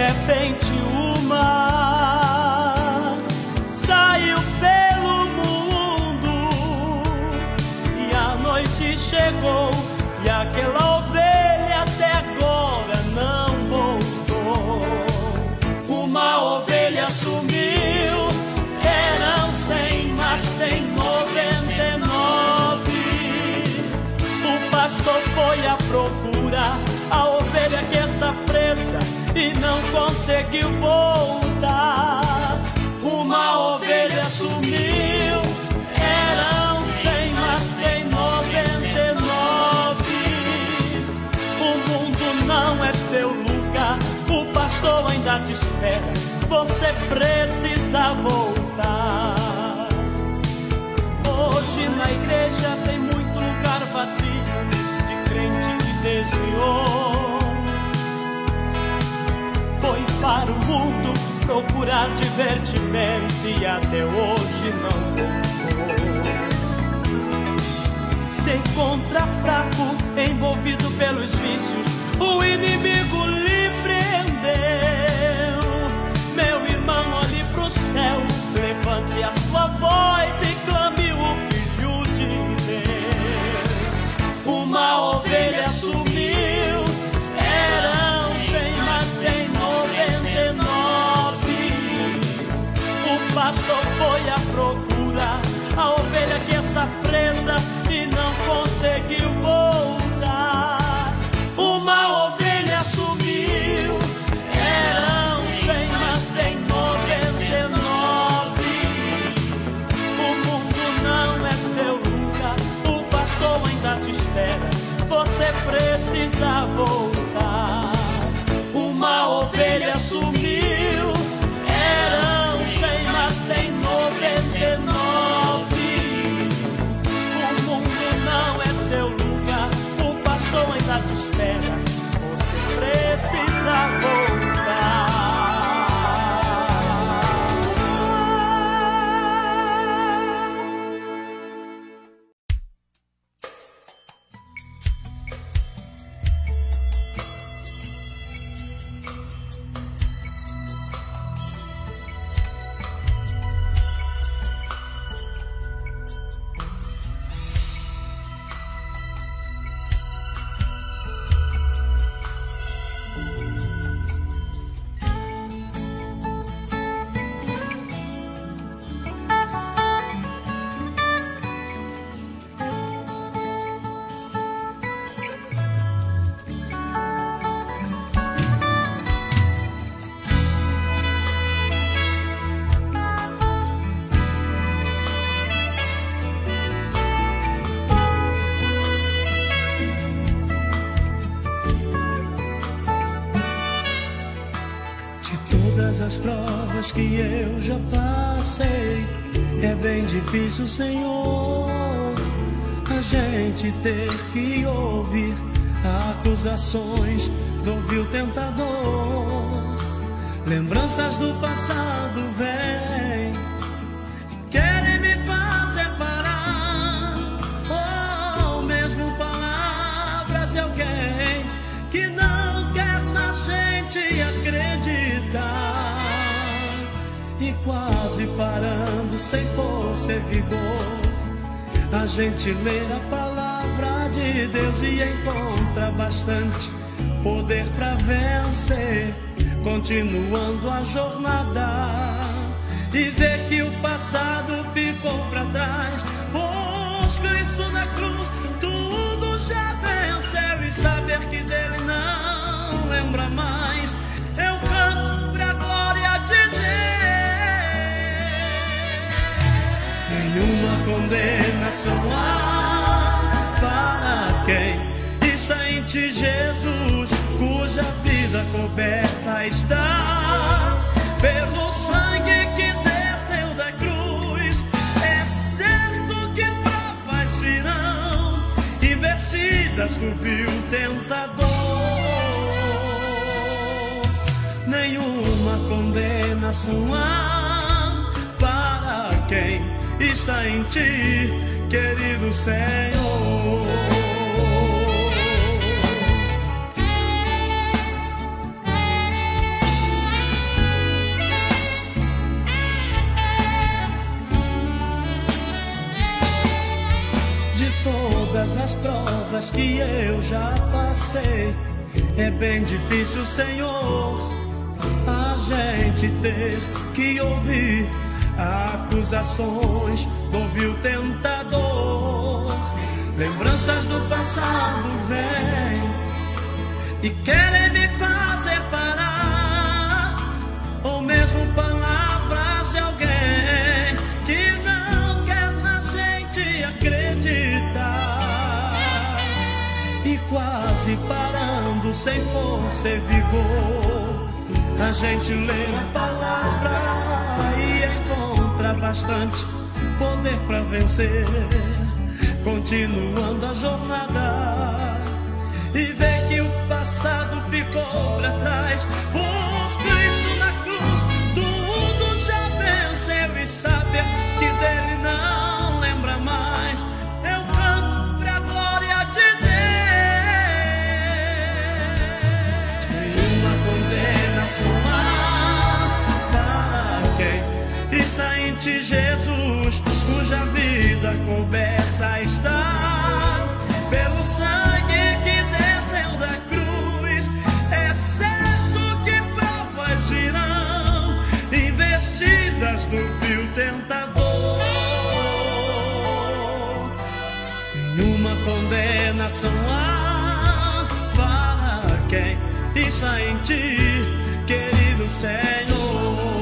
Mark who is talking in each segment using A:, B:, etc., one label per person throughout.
A: repente o mar saiu pelo mundo e a noite chegou e aquela ovelha até agora não voltou. Uma ovelha sumiu, eram 100, mas tem 99. O pastor foi à procura, a ovelha que está presa e não conseguiu voltar. Uma ovelha sumiu, eram 100, mas tem 99. O mundo não é seu lugar, o pastor ainda te espera, você precisa voltar. Hoje na igreja tem muito lugar vazio de crente que desviou. Foi para o mundo procurar divertimento e até hoje não voltou. Se encontra fraco, envolvido pelos vícios, o inimigo lhe prendeu. Meu irmão, olhe pro céu, levante a sua voz e clame o Filho de Deus. Uma ovelha sumiu, eram 100, mas tem 99. O pastor foi à procura, a ovelha que está presa e não conseguiu voltar. Uma ovelha sumiu, eram 100, mas tem 99. O mundo não é seu lugar, o pastor ainda te espera, você precisa voltar. Uma ovelha sumiu, eram 100, mas tem 99. O mundo não é seu lugar, o pastor ainda te espera, você precisa voltar.
B: As provas que eu já passei, é bem difícil, Senhor, a gente ter que ouvir acusações do vil tentador. Lembranças do passado vêm, querem me fazer parar, ou mesmo palavras de alguém que não quer na gente acreditar. E quase parando, sem força e vigor, a gente lê a palavra de Deus e encontra bastante poder para vencer, continuando a jornada e ver que o passado ficou para trás, pois Cristo na cruz tudo já venceu, e saber que dele não lembra mais, eu canto pra glória de Deus. Nenhuma condenação há para quem está em ti, Jesus, cuja vida coberta está pelo sangue que desceu da cruz. É certo que provas virão, investidas do vil tentador. Nenhuma condenação há para quem está em ti, querido Senhor. eu já passei. É bem difícil, Senhor, a gente ter que ouvir acusações do vil tentador. Lembranças do passado vêm e querem me fazer parar, ou mesmo palavras de alguém que não quer na gente acreditar. E quase parando, sem força e vigor, a gente lê a palavra e encontra bastante poder para vencer, continuando a jornada, e vê que o passado ficou para trás. Por Cristo na cruz, tudo já venceu, e saber que dele não lembra mais. Eu canto pra glória de Deus. Nenhuma condenação há para quem está em ti, Jesus, cuja vida coberta está pelo sangue que desceu da cruz. É certo que provas virão, investidas do vil tentador. Nenhuma condenação há para quem está em ti, querido Senhor.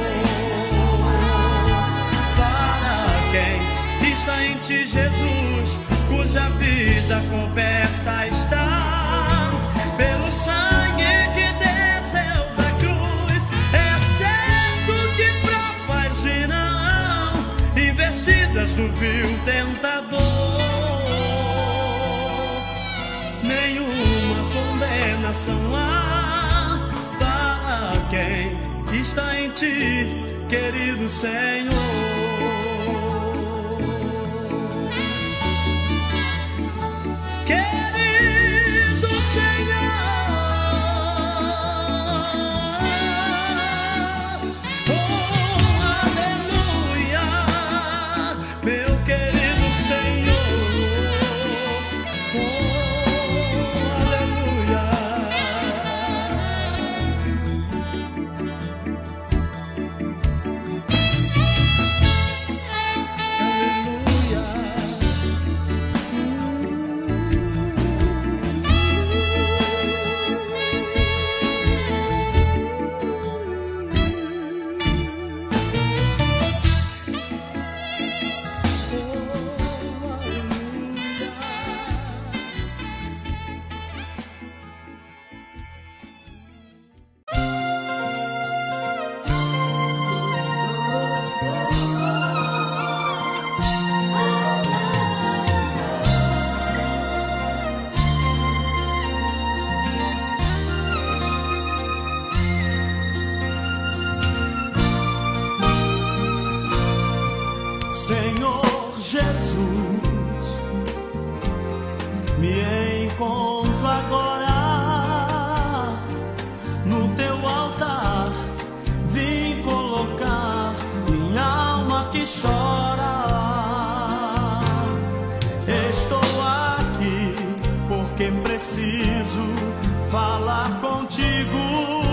B: Está em ti, Jesus, cuja vida coberta está pelo sangue que desceu da cruz. É certo que provas virão, investidas do vil tentador. Nenhuma condenação há para quem está em ti, querido Senhor.
A: Senhor Jesus, me encontro agora no teu altar. Vim colocar minha alma que chora. Estou aqui porque preciso falar contigo.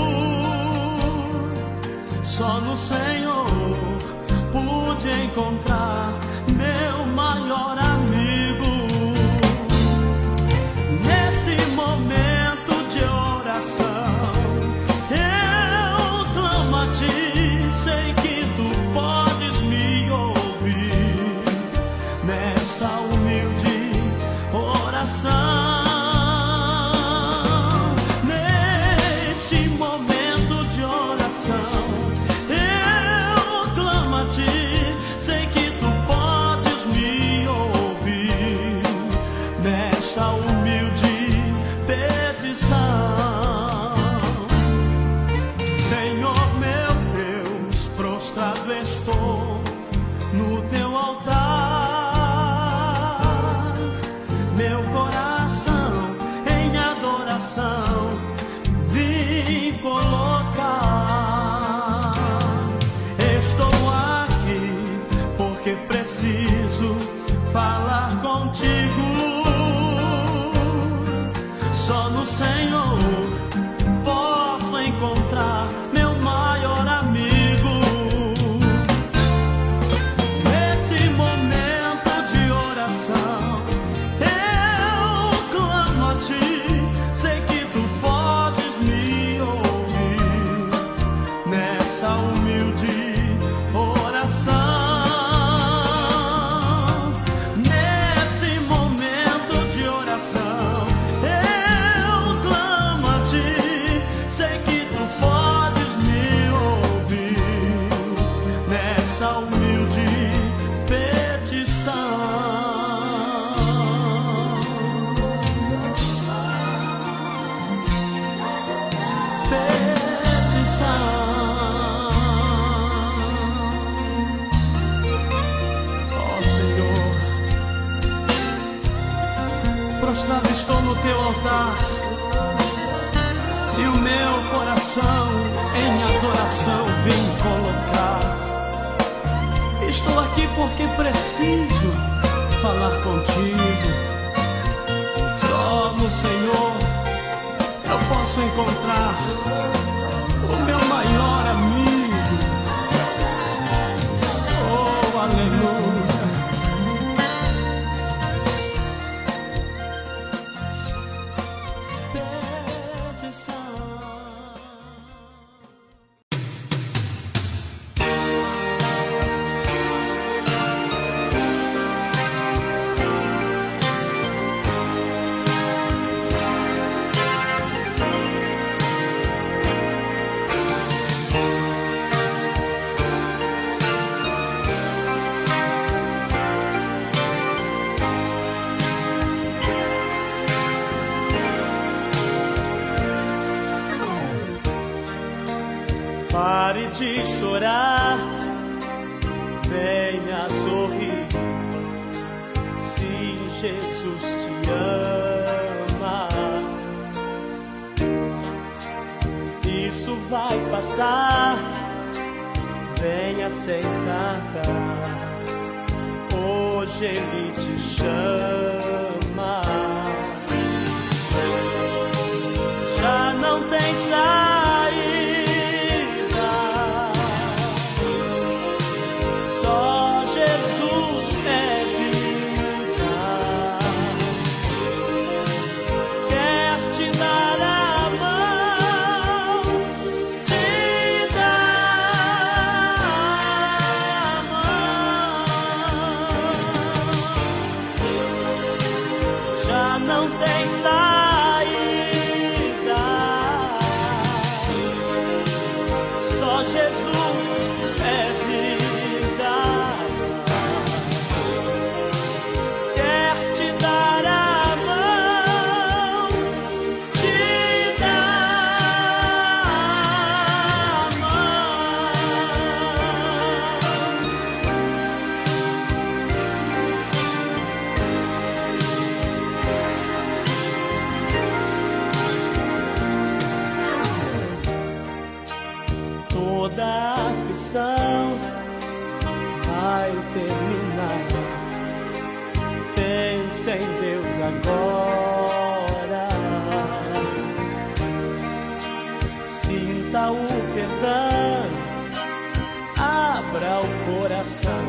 A: Só no Senhor pude encontrar meu maior amigo. Nesse momento de oração, eu clamo a ti, sei que tu podes me ouvir. Nessa humilde oração, nesse momento de oração, sei que tu podes me ouvir. Nesta humilde petição, Senhor meu Deus, prostrado estou no teu altar. Meu coração em adoração vim colocar. Estou porque preciso falar contigo. Só no Senhor posso encontrar meu maior amigo. Nesse momento de oração, eu clamo a Ti. Sei que Tu podes me ouvir nessa humilde oração. Prostrado estou no Teu altar e o meu coração em adoração vem colocar. Estou aqui porque preciso falar contigo. Só no Senhor eu posso encontrar o meu maior amigo. Oh, aleluia. Pare de chorar, venha sorrir. Se Jesus te ama, isso vai passar. Venha aceitar, hoje Ele te chama. Já não tem saída. Não tem saída, só Jesus é vida. Quer te dar a mão, te dar a mão. Toda aflição vai terminar. Pense em Deus agora. Sinta o perdão, abra o coração.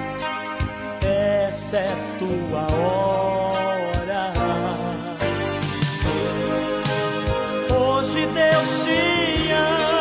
A: Essa é tua hora. Hoje Deus te ama.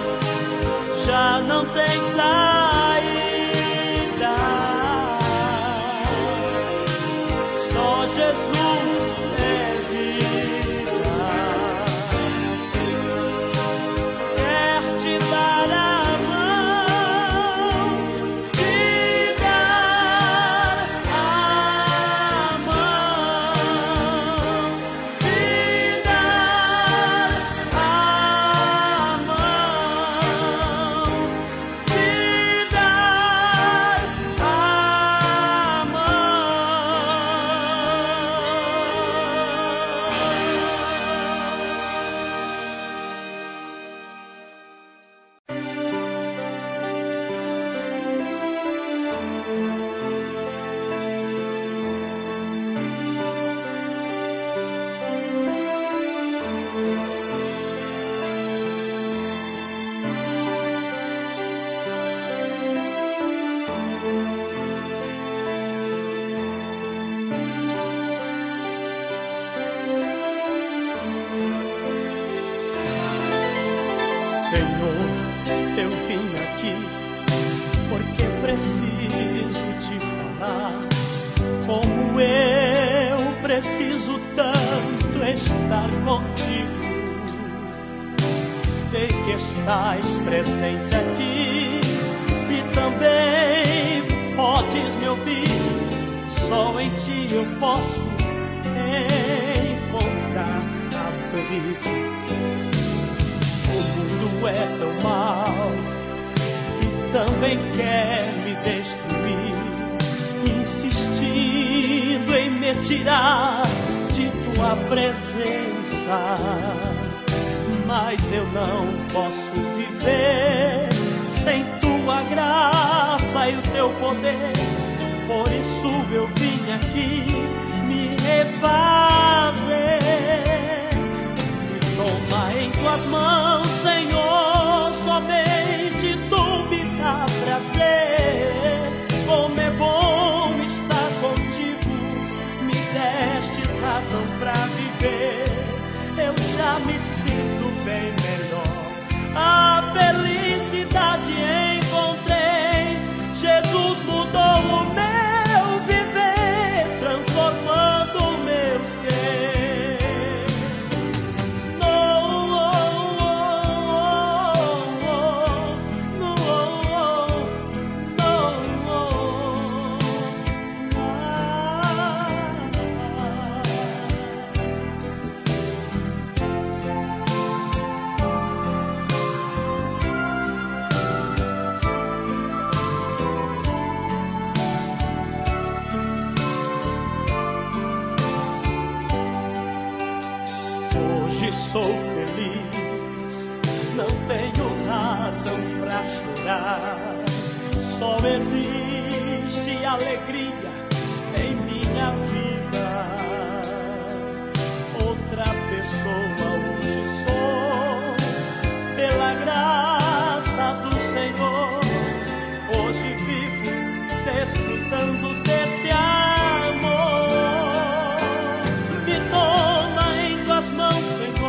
A: Já não tem saída, eu vim aqui porque preciso te falar como eu preciso tanto estar contigo. Sei que estás presente aqui e também podes me ouvir. Só em ti eu posso encontrar abrigo. O mundo é tão mau e também quer me destruir, insistindo em me tirar de tua presença. Mas eu não posso viver sem tua graça e o teu poder. Por isso eu vim aqui me refazer. Me toma em tuas mãos, Senhor, somente tu me dá prazer. Como é bom estar contigo, me destes razão pra viver. Eu já me sinto bem melhor, a felicidade encontrei. Jesus mudou o meu viver, transformando o meu ser. Sou feliz, não tenho razão pra chorar. Só existe alegria em minha vida. Outra pessoa hoje sou, pela graça do Senhor. Hoje vivo desfrutando desse amor. Me toma em tuas mãos,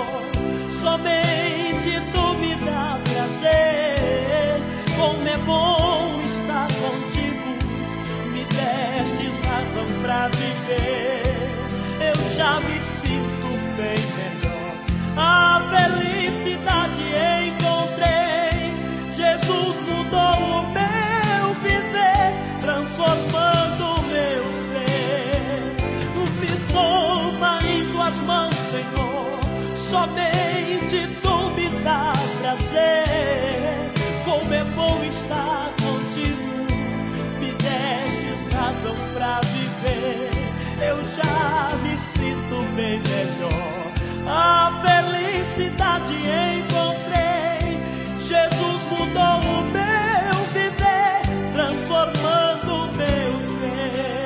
A: somente tu me dá prazer. Como é bom estar contigo, me destes razão pra viver. Eu já me sinto bem melhor, a felicidade encontrei. Jesus mudou o meu viver, transformando o meu ser. Me toma em tuas mãos, Senhor, somente tu me dá prazer. Como é bom estar contigo, me destes razão pra viver. Eu já me sinto bem melhor, a felicidade encontrei. Jesus mudou o meu viver, transformando o meu ser.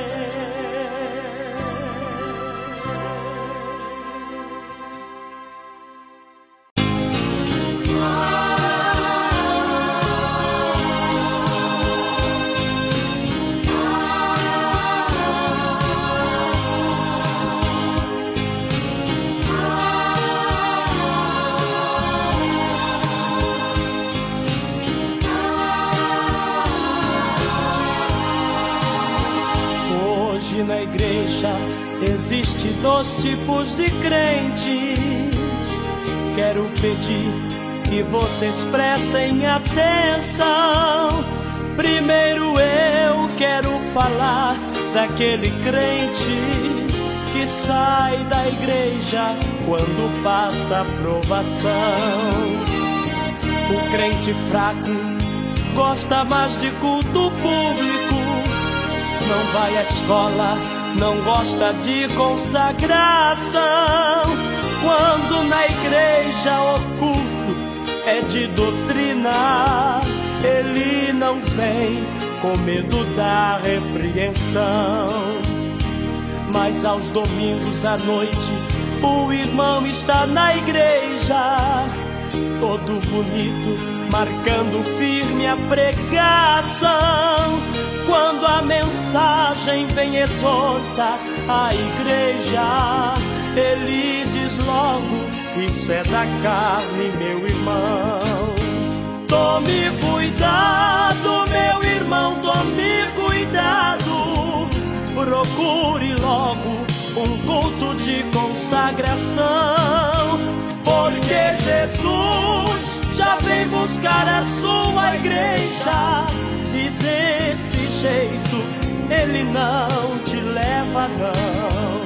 A: Na igreja existe dois tipos de crentes. Quero pedir que vocês prestem atenção. Primeiro eu quero falar daquele crente que sai da igreja quando passa a provação. O crente fraco gosta mais de culto público, não vai à escola, não gosta de consagração. Quando na igreja o culto é de doutrina, ele não vem com medo da repreensão. Mas aos domingos à noite o irmão está na igreja, todo bonito, marcando firme a pregação. Quando a mensagem vem exortar a igreja, ele diz logo: isso é da carne, meu irmão. Tome cuidado, meu irmão, tome cuidado. Procure logo um culto de consagração, porque Jesus já vem buscar a sua igreja, e desse jeito Ele não te leva, não.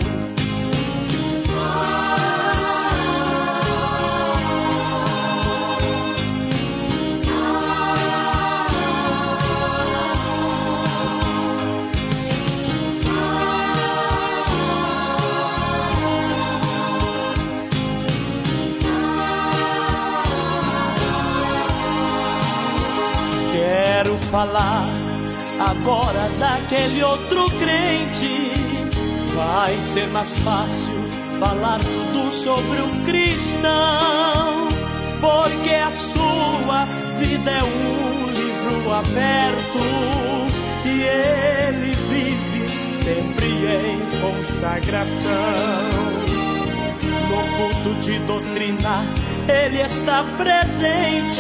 A: Quero falar agora daquele outro crente. Vai ser mais fácil falar tudo sobre o cristão, porque a sua vida é um livro aberto e ele vive sempre em consagração. No culto de doutrina ele está presente,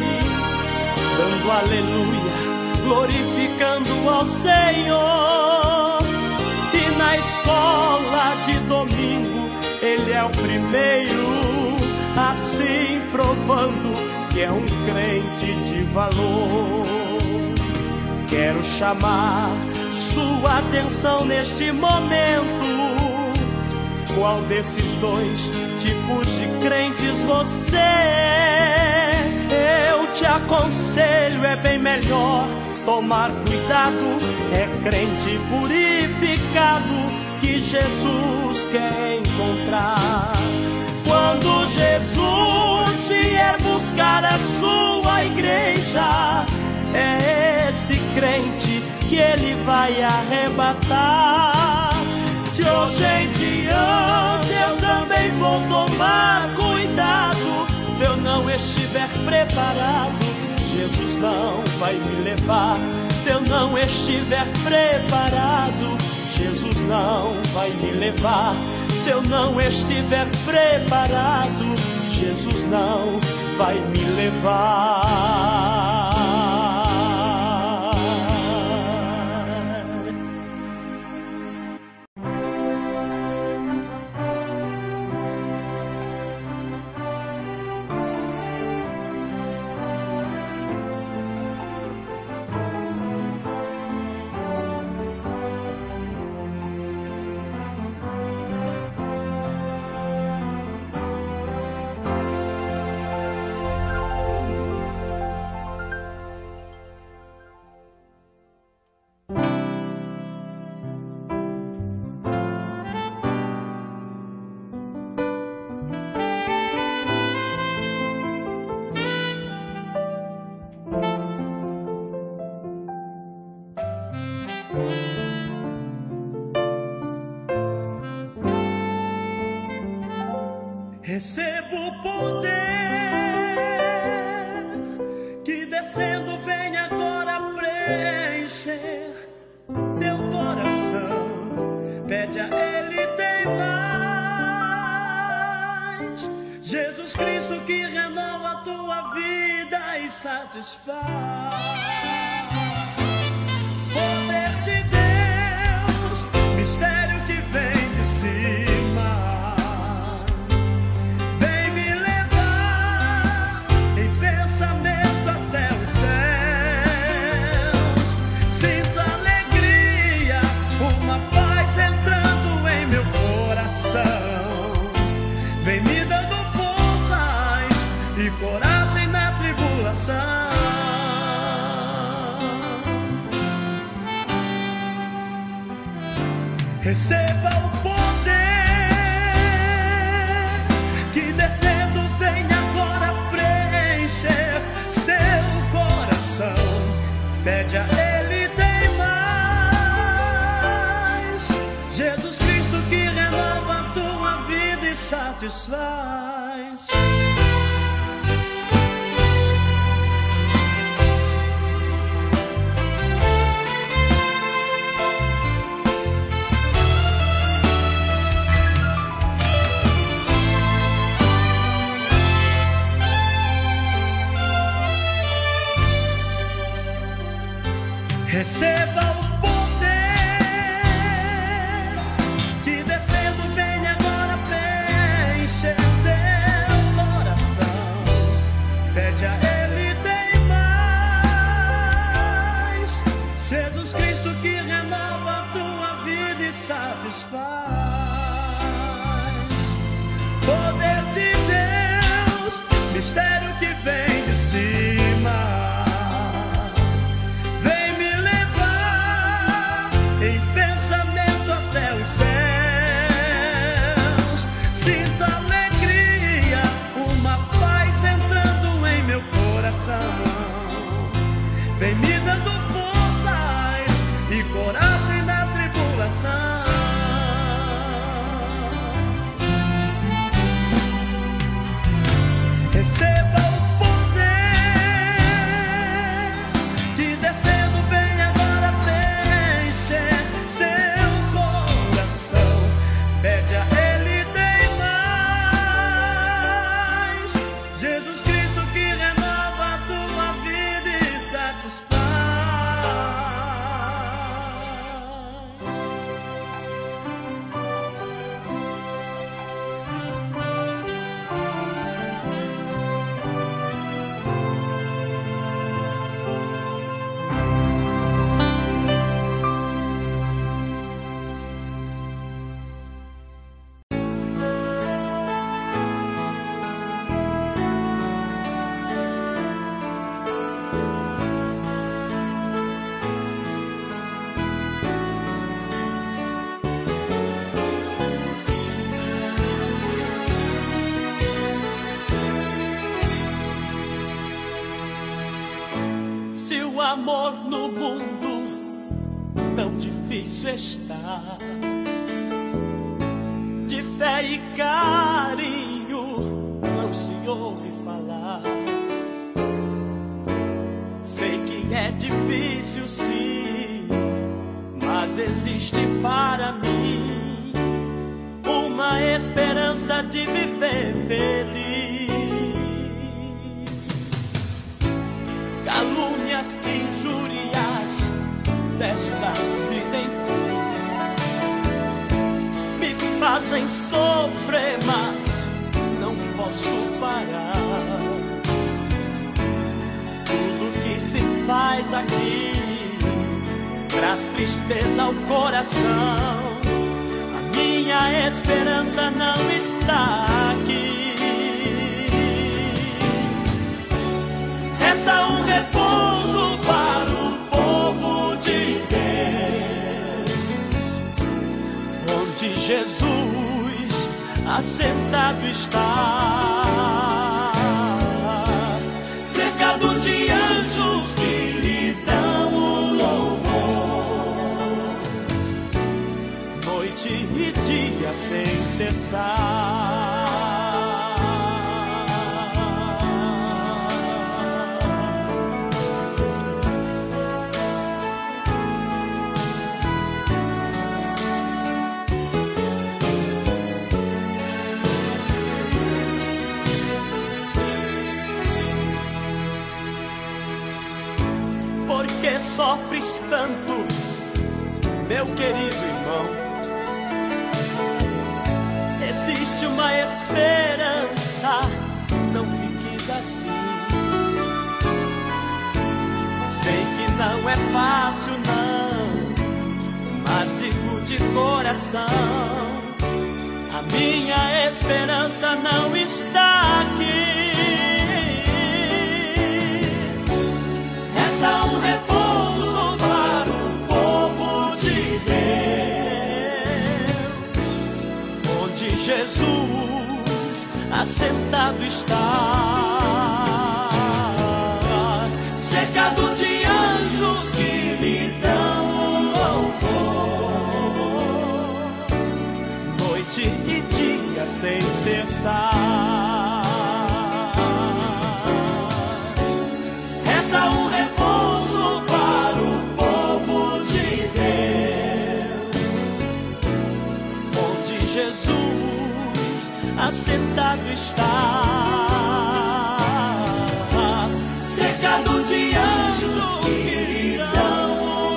A: dando aleluia, glorificando ao Senhor. E na escola de domingo ele é o primeiro, assim provando que é um crente de valor. Quero chamar sua atenção neste momento. Qual desses dois tipos de crentes você é? Eu te aconselho, é bem melhor tomar cuidado. É crente purificado que Jesus quer encontrar. Quando Jesus vier buscar a sua igreja, é esse crente que Ele vai arrebatar. De hoje em diante eu também vou tomar cuidado. Se eu não estiver preparado, Jesus não vai me levar. Se eu não estiver preparado, Jesus não vai me levar. Se eu não estiver preparado, Jesus não vai me levar.
B: Recebo o poder que descendo vem agora preencher teu coração. Pede a Ele, tem mais. Jesus Cristo que renova a tua vida e satisfaz. Poder de Deus, mistério que vem de cima. Vem me dando forças e coragem na tribulação. Receba o poder que descendo vem agora preencher seu coração. Pede a Ele, tem mais. Jesus Cristo que renova a tua vida e satisfaz. Receba o poder que descendo vem agora preencher seu coração. Pede a Ele, tem mais. Jesus Cristo que renova a tua vida e satisfaz. Poder de Deus, mistério que vem de cima. Em pensamento até os céus, sinto alegria, uma paz entrando em meu coração. Vem me dando forças e coragem na tribulação. Receba o poder que descendo vem agora preencher seu coração. Pede a Ele, tem mais. Jesus Cristo que renova a tua vida e satisfaz.
A: Se o amor no mundo tão difícil está, de fé e carinho não se ouve falar. Sei que é difícil sim, mas existe para mim uma esperança de viver feliz. Calúnias, injúrias desta vida enfim me fazem sofrer, mas não posso parar. Tudo que se faz aqui traz tristeza ao coração. A minha esperança não está aqui. Resta um repouso para o povo de Deus, onde Jesus assentado está, cercado de anjos que lhe dão o louvor, noite e dia sem cessar. Por que sofres tanto, meu querido irmão? Existe uma esperança, não fiques assim. Sei que não é fácil não, mas digo de coração, a minha esperança não está aqui. Resta um repouso para o povo de Deus, onde Jesus assentado está, cercado de anjos que lhe dão o louvor, noite e dia sem cessar. Resta um repouso para o povo de Deus, onde Jesus assentado está, cercado de anjos que lhe dão o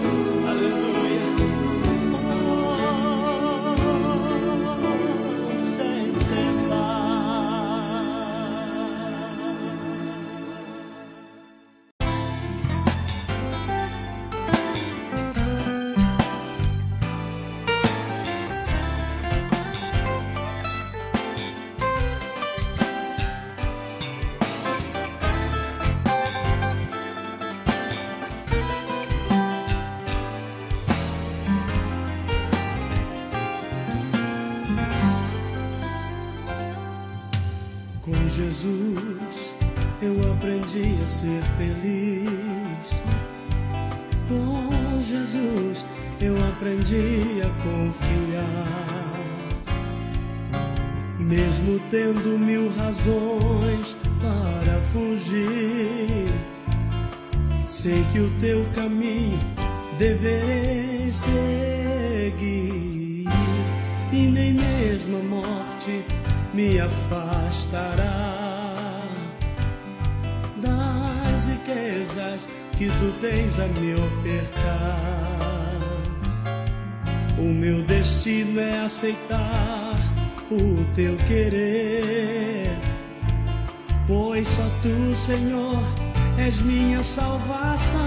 B: Com Jesus eu aprendi a ser feliz. Com Jesus eu aprendi a confiar. Mesmo tendo mil razões para fugir, sei que o teu caminho deverei seguir, e nem mesmo a morte me afastará das riquezas que tu tens a me ofertar. O meu destino é aceitar o teu querer, pois só tu, Senhor, és minha salvação.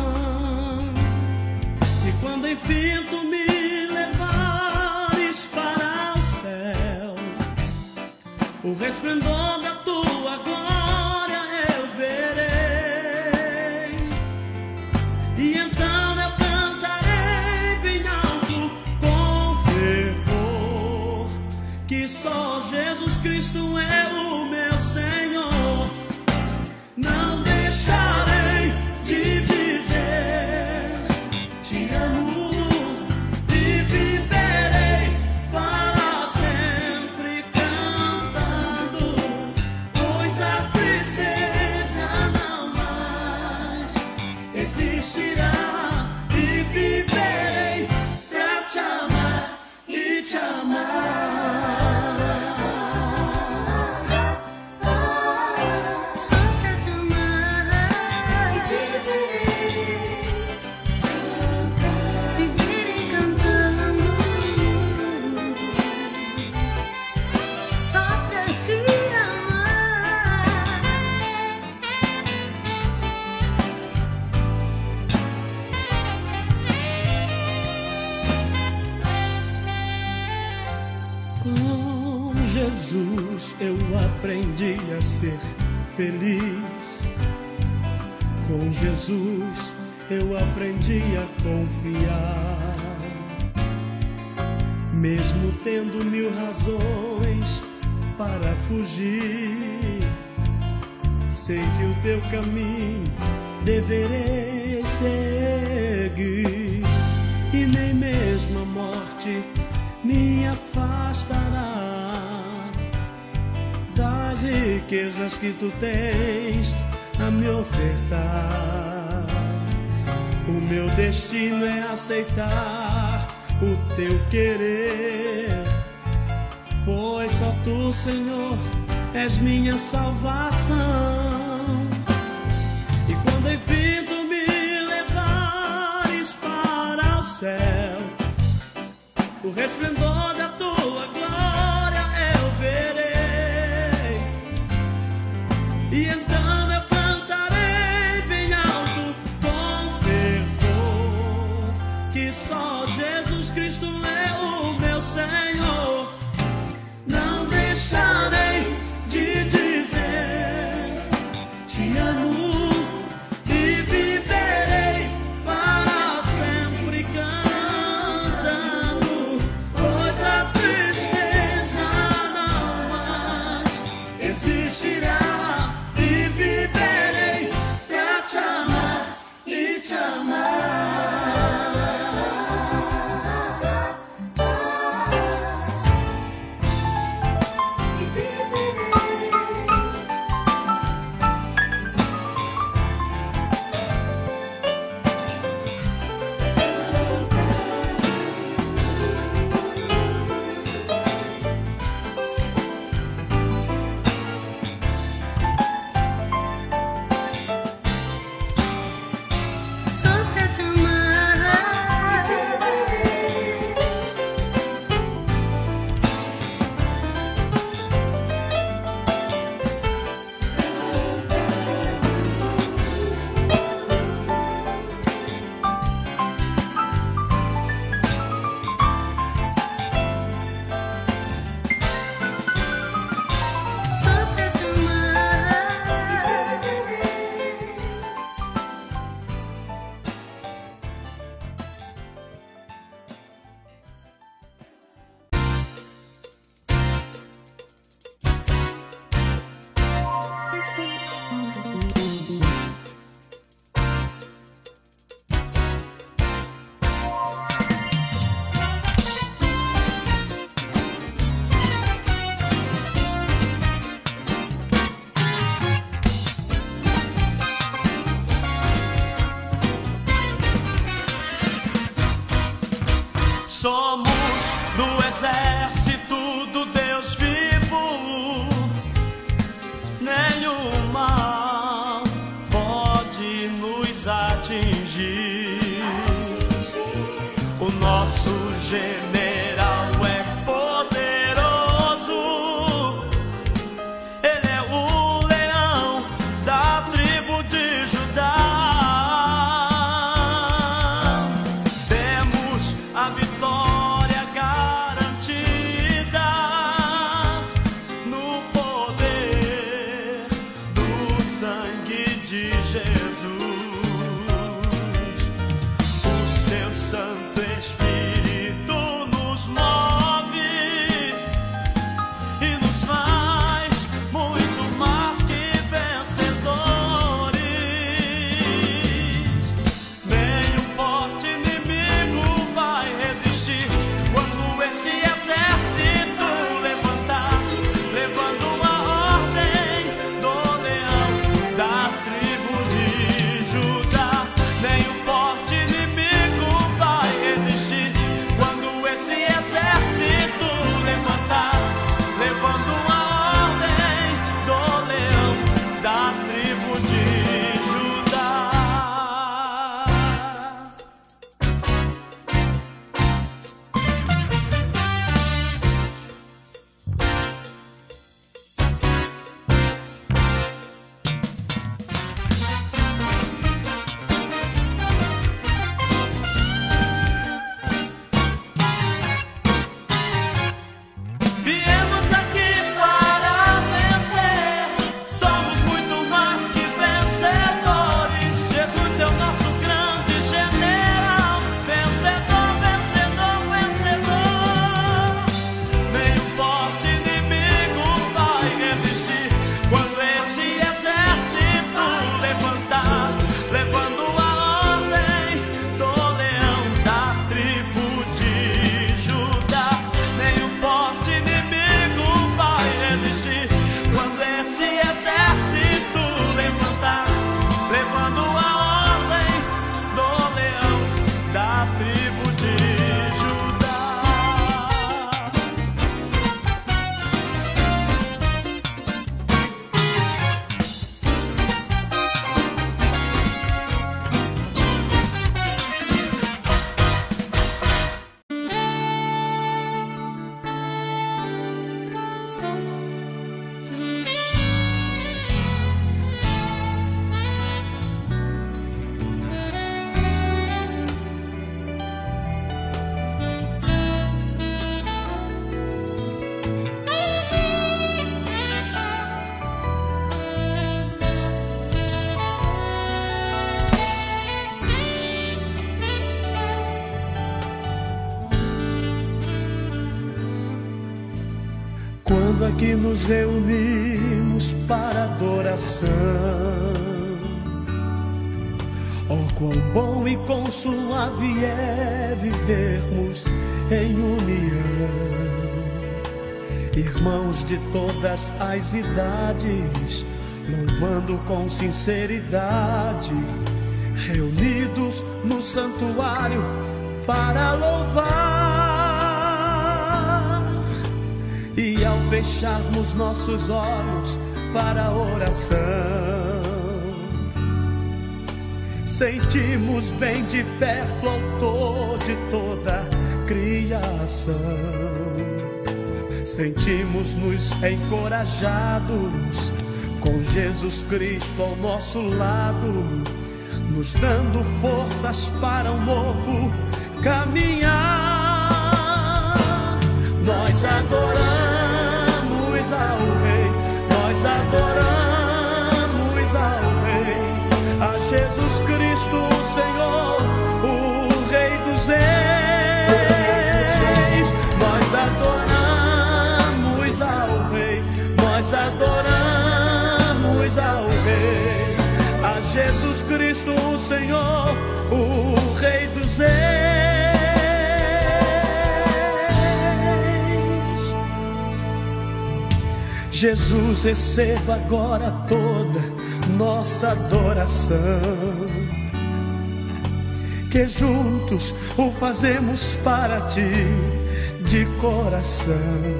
B: E quando enfim tu me levares para o céu, o resplendor da tua glória eu verei, e então eu cantarei bem alto com fervor que só Jesus Cristo é o meu Senhor. Não deixarei de dizer te amo e viverei para sempre cantando, pois a tristeza não mais existirá, e viverei pra te amar e te amar. Com Jesus eu aprendi a ser feliz. Com Jesus eu aprendi a confiar. Mesmo tendo mil razões para fugir, sei que o teu caminho deverei seguir, e nem mesmo a morte me afastará das riquezas que tu tens a me ofertar. O meu destino é aceitar o teu querer, pois só tu, Senhor, és minha salvação. E quando enfim tu me levares para o céu, o resplendor da tua glória eu verei, e então eu cantarei bem alto com fervor que só Jesus Cristo é o meu Senhor. Não deixarei de dizer te amo e viverei para sempre cantando, pois a tristeza não mais existirá, e viverei pra te amar e te amar.
A: Nosso general é poderoso, ele é o leão da tribo de Judá. Temos a vitória garantida no poder do sangue de Jesus. O seu Santo Espírito nos move e nos faz muito mais que vencedores. Nenhum forte inimigo vai resistir quando esse exército levantar, levando a ordem do leão da tribo de Judá. Nenhum forte inimigo vai resistir quando esse exército levantar, levando a ordem do leão da tribo de Judá. Viemos aqui para vencer, somos muito mais que vencedores. Jesus é o nosso grande general, vencedor, vencedor, vencedor. Nenhum forte inimigo vai resistir quando esse exército levantar, levando a ordem do leão da tribo de Judá. Nenhum forte inimigo vai resistir quando esse exército levantar, levando a ordem do leão da tribo de Judá. Quando aqui nos reunimos para adoração, oh, quão bom e quão suave é vivermos em união. Irmãos de todas as idades, louvando com sinceridade, reunidos no santuário para louvar. E ao fecharmos nossos olhos para a oração, sentimos bem de perto o autor de toda a criação. Sentimos-nos encorajados com Jesus Cristo ao nosso lado, nos dando forças para um novo caminhar. Nós adoramos ao Rei, nós adoramos ao Rei, a Jesus Cristo, o Senhor, o Rei dos Reis. Nós adoramos ao Rei, nós adoramos ao Rei, a Jesus Cristo, o Senhor, o Rei dos Reis. Jesus, receba agora toda nossa adoração, que juntos o fazemos para ti de coração.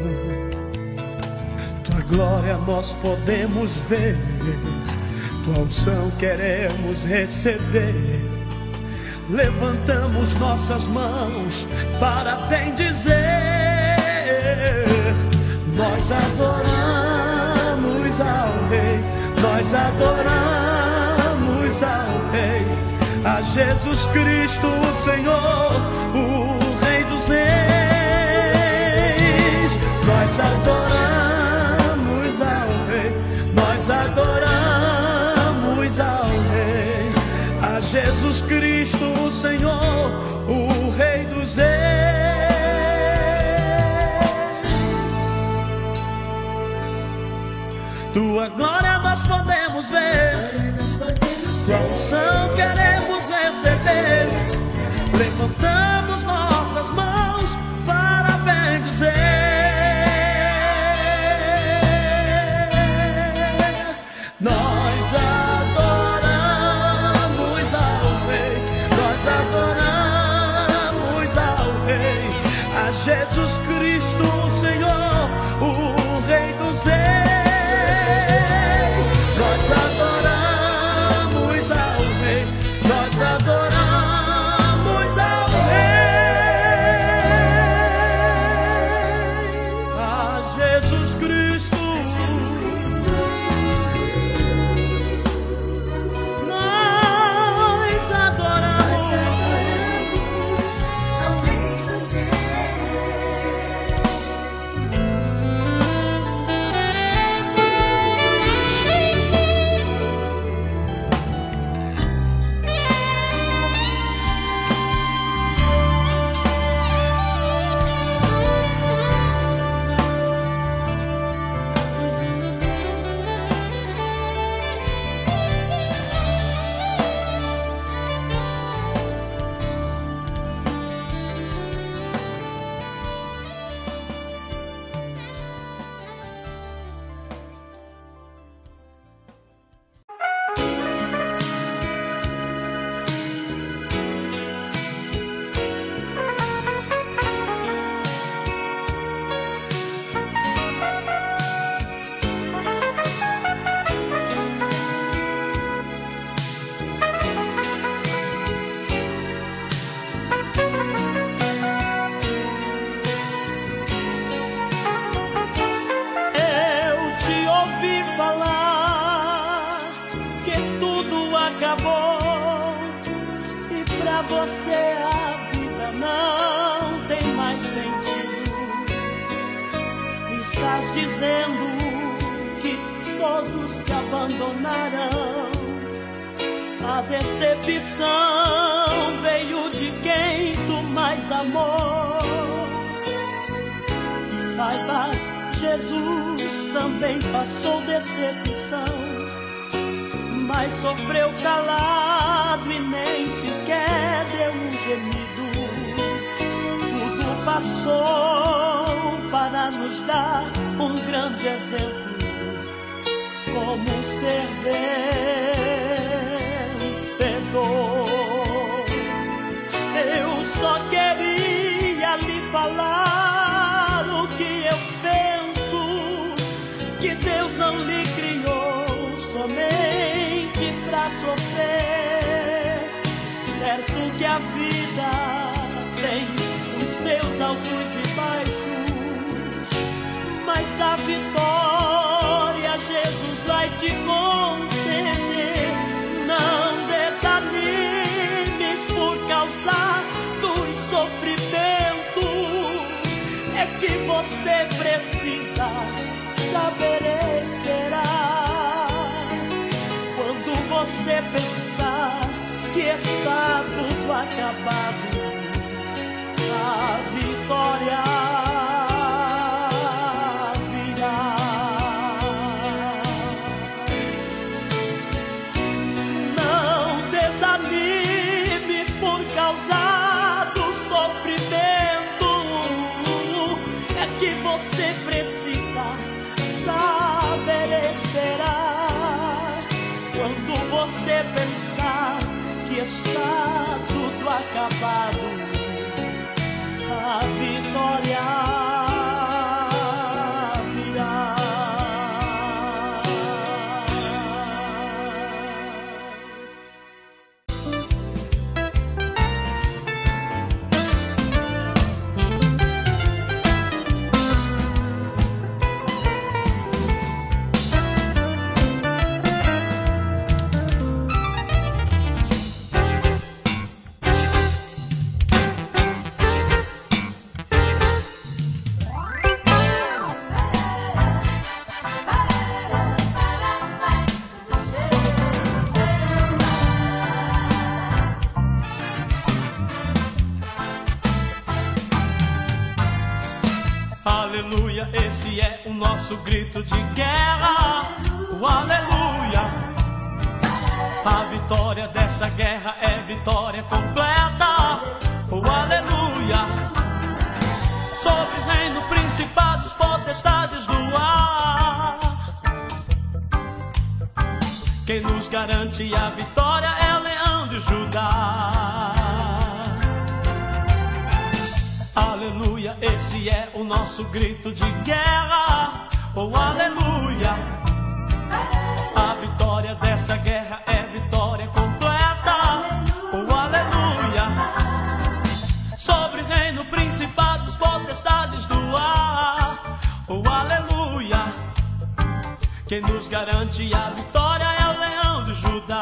A: Tua glória nós podemos ver, tua unção queremos receber.
B: levantamos nossas mãos para bendizer. Nós adoramos ao Rei, nós adoramos ao Rei, a Jesus Cristo, o Senhor, o Rei dos Reis. Nós adoramos ao Rei, nós adoramos ao Rei, a Jesus Cristo, o Senhor, o Rei dos Reis. Tua glória nós podemos ver, tua unção queremos receber. Levantamos nossas mãos para bendizer. Nós adoramos ao Rei, nós adoramos ao Rei, a Jesus Cristo, o Senhor, o Rei dos Reis. Nós adoramos ao Rei, nós adoramos ao Rei, a Jesus Cristo. Nós adoramos ao Rei dos Reis. Acabou, e pra você a vida não tem mais sentido. Estás dizendo que todos te abandonaram. A decepção veio de quem tu mais amou. Saibas, Jesus também passou decepção, mas sofreu calado e nem sequer deu um gemido. Tudo passou para nos dar um grande exemplo, como um ser vencedor. Eu só queria lhe falar o que eu penso, que Deus não lhe criou somente pra sofrer. Certo que a vida tem os seus altos e baixos, mas a vitória Jesus vai te conceder. Não desanimes por causa dos sofrimentos, é que você precisa saber esperar. Quando você pensar que está tudo acabado, a vitória virá. Não desanimes por causa do sofrimento, é que você precisa saber esperar. Quando você pensar que está tudo acabado, a vitória virá.
A: aleluia, esse é o nosso grito de guerra. O aleluia, a vitória dessa guerra é vitória completa. O aleluia, sobre reino, principados, potestades do ar. Quem nos garante a vitória é o leão de Judá. Aleluia, esse é o nosso grito de guerra. Oh, aleluia, a vitória dessa guerra é vitória completa. Oh, aleluia, sobre reino, principados, potestades do ar. Oh, aleluia, quem nos garante a vitória é o leão de Judá.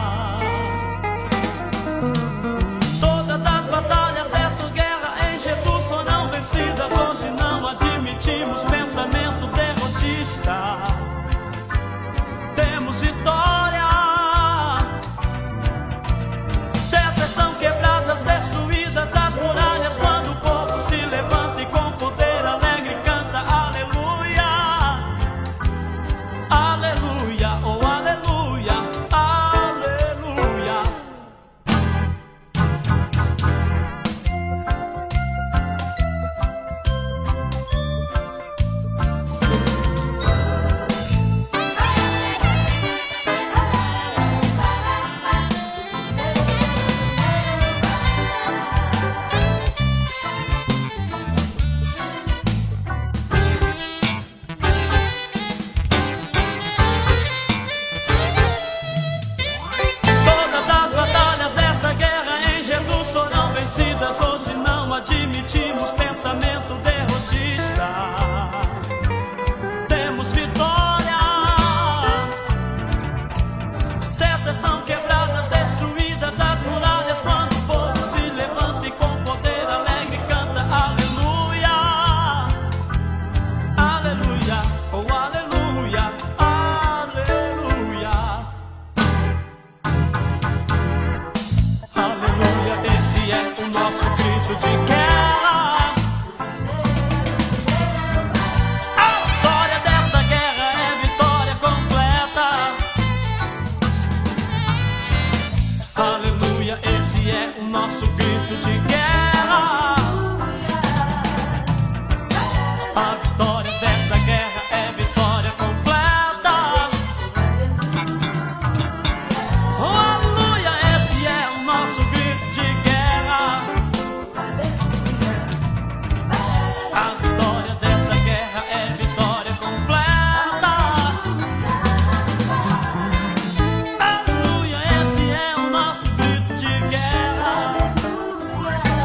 A: Todas as batalhas dessa guerra em Jesus foram vencidas. Hoje não admitimos pensamento derrotista. Temos vitória. Setas são quebradas, destruídas as muralhas, quando o povo se levanta e com poder alegre canta aleluia. Aleluia, oh aleluia, aleluia. Todas as batalhas dessa guerra em Jesus foram vencidas. Hoje não admitimos pensamento derrotista. Temos vitória. Setas são quebradas, destruídas as muralhas, quando o povo se levanta e com poder alegre canta aleluia. Aleluia, oh aleluia, aleluia. Aleluia, esse é o nosso grito de guerra. A vitória dessa guerra é vitória completa. Aleluia, esse é o nosso grito de guerra. A vitória dessa guerra é vitória completa. Oh, aleluia, esse é o nosso grito de guerra. A vitória dessa guerra é vitória completa. Aleluia, esse é o nosso grito de guerra.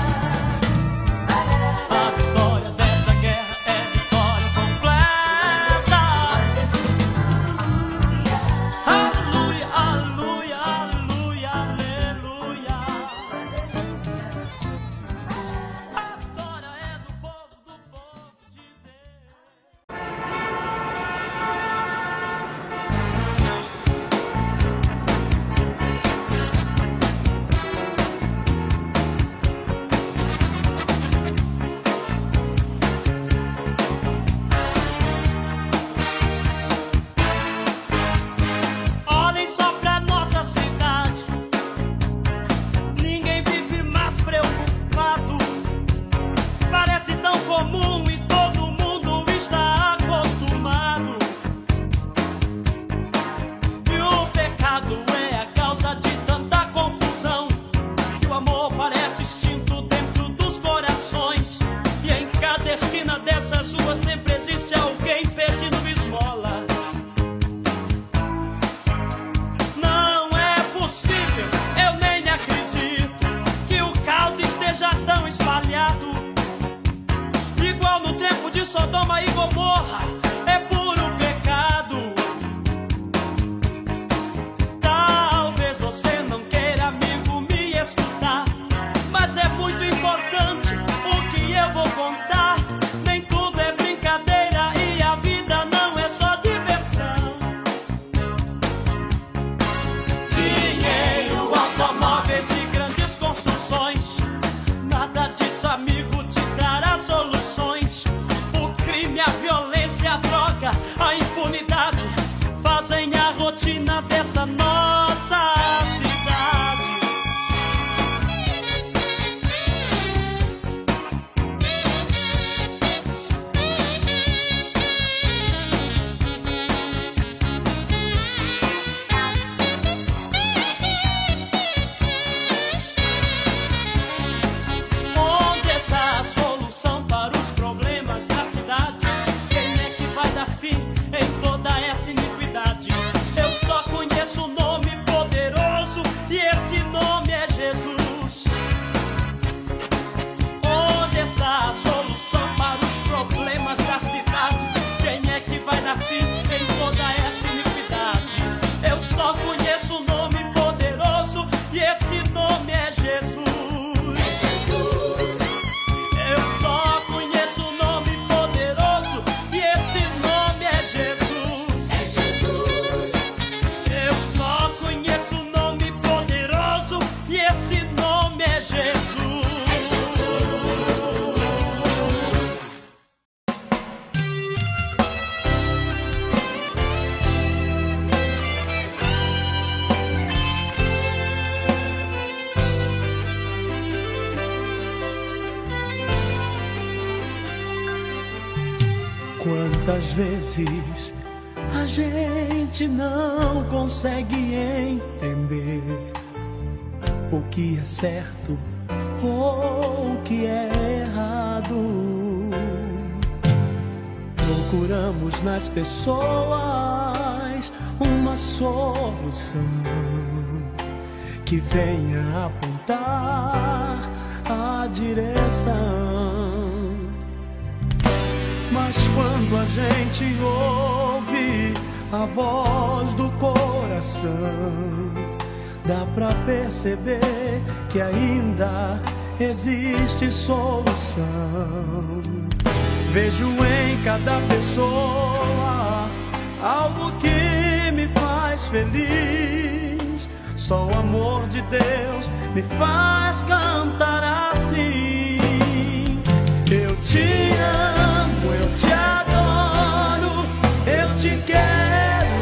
A: dessa nossa cidade. Onde está a solução para os problemas da cidade? Quem é que vai dar fim em toda essa iniquidade? Eu só conheço um nome poderoso e esse nome é Jesus. Onde está a solução para os problemas da cidade? Quem é que vai dar fim em toda essa iniquidade? Eu só conheço um nome poderoso e esse nome é Jesus. Eu só conheço um nome poderoso e esse nome é Jesus. Eu só conheço um nome poderoso e esse nome é Jesus.
B: Quantas vezes a gente não consegue entender o que é certo ou o que é errado? Procuramos nas pessoas uma solução que venha apontar a direção. Mas quando a gente ouve a voz do coração, dá pra perceber que ainda existe solução. Vejo em cada pessoa algo que me faz feliz. Só o amor de Deus me faz cantar assim. Eu te amo, eu te adoro, eu te quero.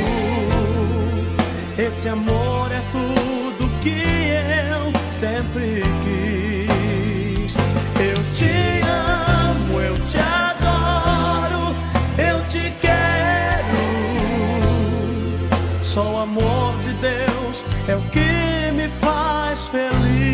B: Esse amor é tudo que eu sempre quis. Eu te amo, eu te adoro, eu te quero. Só o amor de Deus é o que me faz feliz.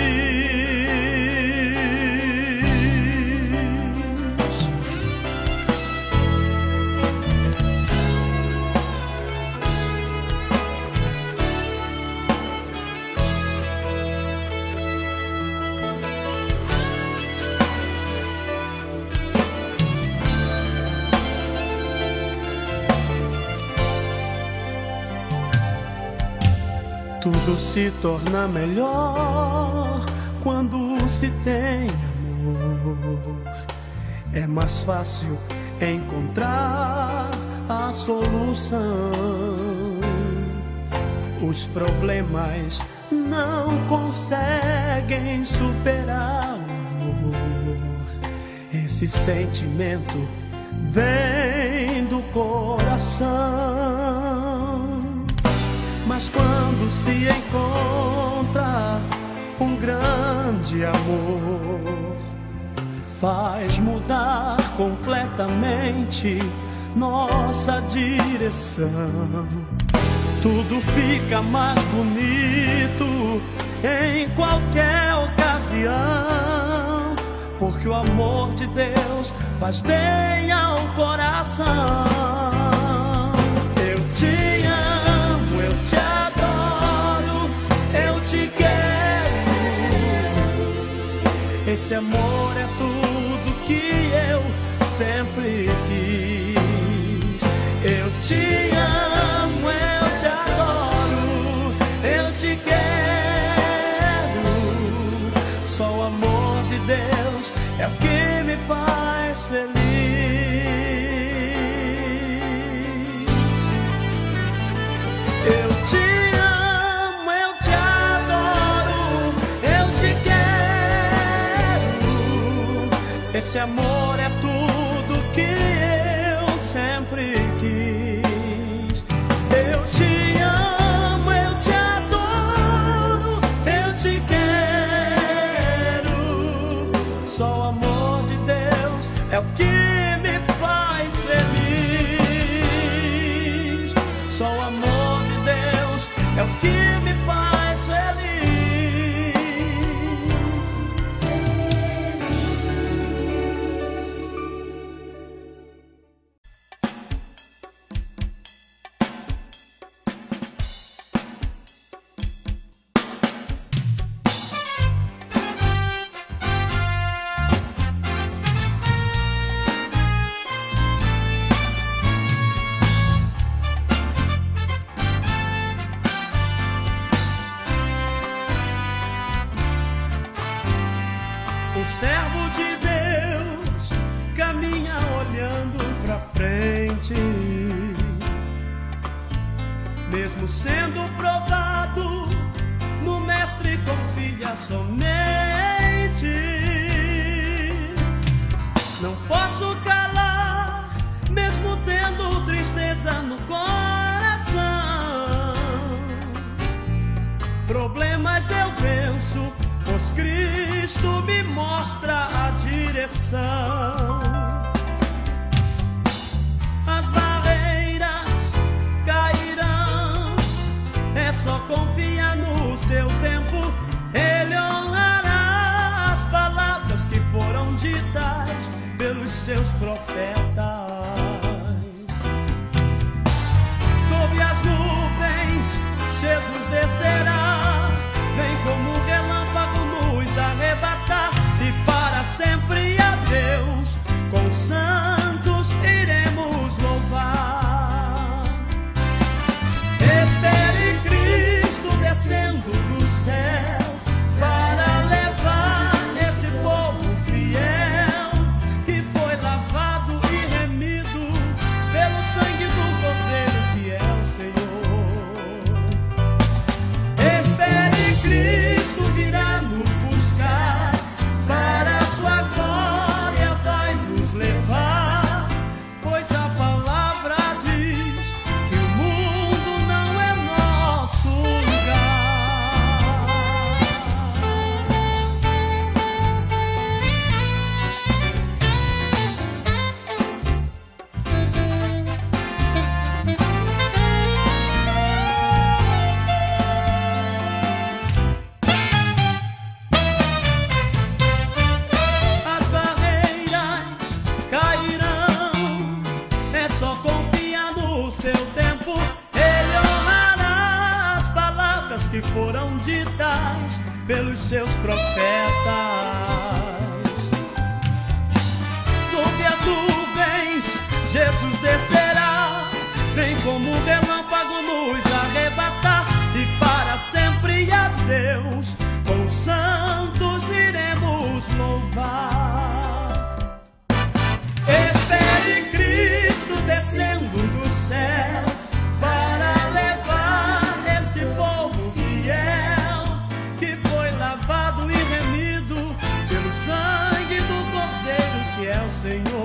B: Tudo se torna melhor quando se tem amor. É mais fácil encontrar a solução. Os problemas não conseguem superar o amor. Esse sentimento vem do coração. Mas quando se encontra um grande amor, faz mudar completamente nossa direção. Tudo fica mais bonito em qualquer ocasião, porque o amor de Deus faz bem ao coração. Eu te amo, eu te adoro, eu te quero. Esse amor é tudo que eu sempre quis. Eu te amo, eu te adoro, eu te quero. Só o amor de Deus é o que me faz feliz. Eu te amo, eu te adoro, eu te quero. Esse amor é tudo que eu sempre quis. Eu te Só o amor de Deus é o que me faz feliz. Só o amor de Deus é o que me faz feliz. O servo de Deus caminha olhando pra frente, mesmo sendo provado, no Mestre confia somente. Não posso calar, mesmo tendo tristeza no coração. Problemas eu venço, pois Cristo me mostra a direção. As barreiras cairão, é só confiar no seu tempo. Ele honrará as palavras que foram ditas pelos seus profetas. Sob as nuvens Jesus descerá, vem como um relâmpago nos arrebatar, e para sempre a Deus com os santos iremos louvar. Espere Cristo descendo do céu para levar esse povo fiel que foi lavado e remido pelo sangue do Cordeiro que é o Senhor. Espere Cristo virá nos buscar, para a sua glória vai nos levar, pois a palavra diz que o mundo não é nosso lugar. As barreiras cairão, é só confiar no seu tempo. Ele honrará as palavras que foram ditas pelos seus profetas. Sob as nuvens Jesus descerá, vem como um relâmpago nos arrebatar, e para sempre a Deus com os santos iremos louvar. Espere Cristo descendo do céu para levar esse povo fiel que foi lavado e remido pelo sangue do Cordeiro que é o Senhor.